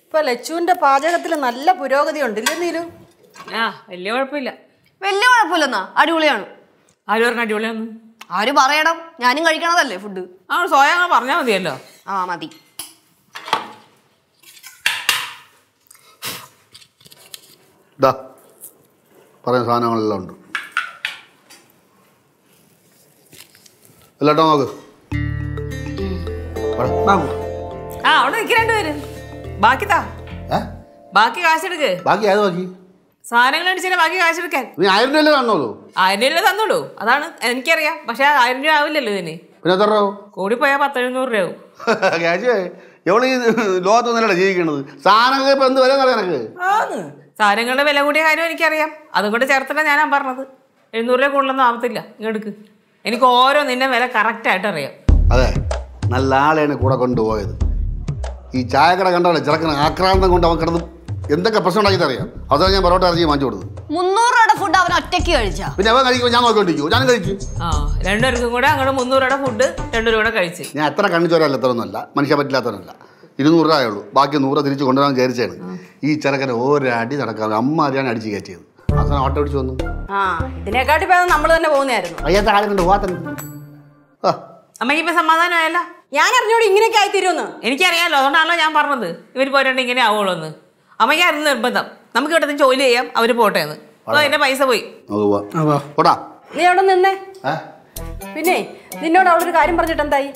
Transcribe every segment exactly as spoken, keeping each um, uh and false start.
ഇപ്പൊ ലച്ചുവിന്റെ പാചകത്തിൽ നല്ല പുരോഗതി ഉണ്ടല്ലേ നീലു? ആ വലിയ കുഴപ്പമില്ല. വലിയ കുഴപ്പമില്ലെന്നാ, അടിപൊളിയാണ്. ആര് പറഞ്ഞ അടിപൊളിയാന്ന്? ആര് പറയണം, ഞാനും കഴിക്കണതല്ലേ ഫുഡ്. ആ സ്വയം പറഞ്ഞാൽ മതിയല്ലോ. ആ മതി. പറയുന്ന സാധനങ്ങളെല്ലാം ഉണ്ട്. എല്ലാട്ടോ നോക്ക്. ആ അവിടെ നിൽക്കരണ്ട് പേര്. ബാക്കി താ, ബാക്കി കാശെടുക്ക്. ബാക്കി ആയത് ബാക്കി സാധനങ്ങൾ അടിച്ചാൽ ബാക്കി കാശെടുക്കാൻ. നീ ആയിരം രൂപ തന്നോളൂ. ആയിരം രൂപ തന്നോളൂ, അതാണ് എനിക്കറിയാം. പക്ഷെ ആയിരം രൂപ ആവില്ലല്ലോ ഇതിന്. പിന്നെ എത്ര രൂപ കൂടി പോയാൽ പത്തെഴുന്നൂറ് രൂപ ആവും. ക്യാഷ് എവിടെ ഈ ലോകത്തൊന്നല്ലടാ ജീവിക്കണത്. സാധനങ്ങൾ ഇപ്പൊ എന്ത് വില അറിയാം നിനക്ക്? സാധനങ്ങളുടെ വില കൂടിയ കാര്യം എനിക്കറിയാം. അതും കൂടെ ചേർത്തിട്ടാ ഞാനാ പറഞ്ഞത്. എഴുന്നൂറ് രൂപ കൂടുതലൊന്നും ആവത്തില്ല. ഇങ്ങെടുക്ക്. എനിക്ക് ഓരോ നിന്റെ വില കറക്റ്റായിട്ട് അറിയാം. അതെ, നല്ല ആളെയാണ് കൂടെ കൊണ്ടുപോയത്. ഈ ചായക്കട കണ്ടാലേ ചെറുക്കന് ആക്രാന്തം കൊണ്ട് അവൻ കിടന്ന് എന്തൊക്കെ പ്രശ്നം ഉണ്ടാക്കിയിട്ട് അറിയാം. അതാണ് ഞാൻ പൊറോട്ട ഇറച്ചി വാങ്ങിച്ചു കൊടുത്തത്. മുന്നൂറ് രൂപയുടെ ഫുഡ് അവൻ ഒറ്റയ്ക്ക് കഴിച്ചാ. പിന്നെ അവൻ കഴിക്കുമ്പോൾ ഞാൻ നോക്കിക്കൊണ്ടിരിക്കും. ഞാൻ കഴിച്ചു. ആ രണ്ടുപേർക്കും കൂടെ അങ്ങോട്ട് മുന്നൂറ് രൂപയുടെ ഫുഡ് രണ്ടു രൂപയുടെ കഴിച്ച്. ഞാൻ എത്ര കണ്ണിച്ചോരല്ല എത്രയൊന്നുമല്ല, മനുഷ്യ പറ്റില്ലാത്തവനല്ല. ഇരുന്നൂറ് രൂപയേ ഉള്ളൂ, ബാക്കി നൂറ് തിരിച്ച് കൊണ്ടുവരാൻ വിചാരിച്ചാണ്. ഈ ചെറുക്കനെ ഒരടി നടക്കാതെ അമ്മ അറിയാൻ അടിച്ച് കയറ്റിയത്. അവസാനം ഓട്ടോ അടിച്ച് വന്നു. ആ ഇതിനെക്കാട്ടി പേര് നമ്മൾ തന്നെ പോകുന്നതായിരുന്നു. അയ്യാത്ത ആളെ കൊണ്ട് പോകാത്ത അമ്മയ്ക്ക് ഇപ്പൊ സമാധാനമായല്ല. ഞാൻ അറിഞ്ഞോട് ഇങ്ങനെയൊക്കെ ആയിത്തീരുമെന്ന് എനിക്കറിയാമല്ലോ. അതുകൊണ്ടാണല്ലോ ഞാൻ പറഞ്ഞത് ഇവർ പോയിട്ട് ഇങ്ങനെ ആവുള്ളൂ എന്ന്. അമ്മയ്ക്കായിരുന്നു നിർബന്ധം. നമുക്ക് ഇവിടെ ജോലി ചെയ്യാം, അവര് പോട്ടെ എന്ന്. അപ്പൊ അതിന്റെ പൈസ പോയി. നീ അവിടെ നിന്നേ. പിന്നെ നിന്നോട് അവളൊരു കാര്യം പറഞ്ഞിട്ട് എന്തായി?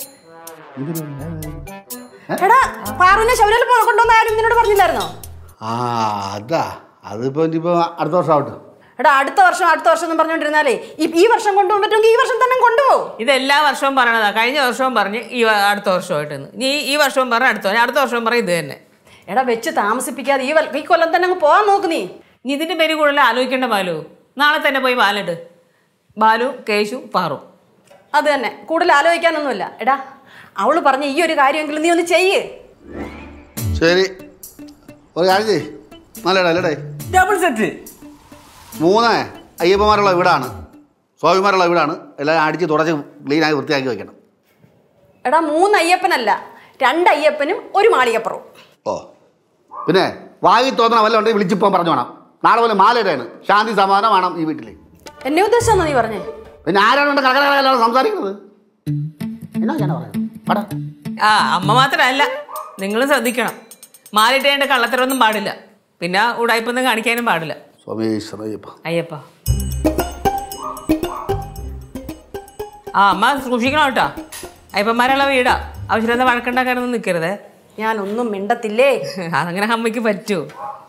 എടാ പാറുവിനെ ശബരിമല കൊണ്ടുവന്ന കാര്യം നിന്നോട് പറഞ്ഞില്ലായിരുന്നോ? ആ അതാ, അതിപ്പോ ഇനിയിപ്പോ അടുത്ത വർഷം ആവട്ടെ. എടാ അടുത്ത വർഷം അടുത്ത വർഷം എന്ന് പറഞ്ഞോണ്ടിരുന്നാലേ ഈ വർഷം കൊണ്ടുപോകാൻ പറ്റുമെങ്കിൽ ഈ വർഷം തന്നെ കൊണ്ടുപോകും. ഇത് എല്ലാ വർഷവും പറയണതാ. കഴിഞ്ഞ വർഷവും പറഞ്ഞ് ഈ അടുത്ത വർഷമായിട്ട് നീ ഈ വർഷവും പറഞ്ഞ അടുത്ത അടുത്ത വർഷവും പറയും ഇത് തന്നെ. എടാ വെച്ച് താമസിപ്പിക്കാതെ ഈ ഈ കൊല്ലം തന്നെ അങ്ങ് പോകാൻ നോക്ക്. നീ നീ ഇതിന്റെ പേര് കൂടുതൽ ആലോചിക്കേണ്ട ബാലു. നാളെ തന്നെ പോയി പാലിട്ട്. ബാലു, കേശു, പാറു. അത് തന്നെ, കൂടുതൽ ആലോചിക്കാനൊന്നുമില്ല. എടാ അവള് പറഞ്ഞ ഈ ഒരു കാര്യമെങ്കിലും നീ ഒന്ന് ചെയ്യ്. ശരി, ഒരു കാര്യം ചെയ്യ്. നല്ലടാ അല്ലേടേ. ഡബിൾ സെറ്റ് മൂന്ന് അയ്യപ്പന്മാരുള്ള വീടാണ്, സ്വാമിമാരുള്ള വീടാണ്. എല്ലാം അടിച്ച് തുടച്ച് ക്ലീനായി വൃത്തിയാക്കി വെക്കണം. എടാ മൂന്ന് അയ്യപ്പനല്ല, രണ്ട് അയ്യപ്പനും ഒരു മാളികപ്പുറവും. ഓ പിന്നെ വായി തോന്നണ വല്ല ഉണ്ടെങ്കിൽ വിളിച്ചിപ്പോൻ പറഞ്ഞു വേണം. നാളെ പോലെ മാലയുടെയാണ്. ശാന്തി സമാധാനം വേണം ഈ വീട്ടിൽ. എന്നെ ഉദ്ദേശിച്ചാണോ നീ പറഞ്ഞേ? പിന്നെ ആരാണ് കടകടകലാണ് സംസാരിക്കുന്നത്? എന്നാ ഞാൻ പറയാം. ആ അമ്മ മാത്രമല്ല, നിങ്ങളും ശ്രദ്ധിക്കണം. മാലിട്ടേണ്ട കള്ളത്തരൊന്നും പാടില്ല. പിന്നെ ഉടായ്പൊന്നും കാണിക്കാനും പാടില്ല. അയ്യപ്പ ആ അമ്മ സൂക്ഷിക്കണം കേട്ടോ. അയ്യപ്പന്മാരുള്ള വീടാ. ആവശ്യമില്ലാത്ത വഴക്കുണ്ടാക്കാനൊന്നും നിൽക്കരുതേ. ഞാനൊന്നും മിണ്ടത്തില്ലേ. അതങ്ങനെ അമ്മയ്ക്ക് പറ്റൂ.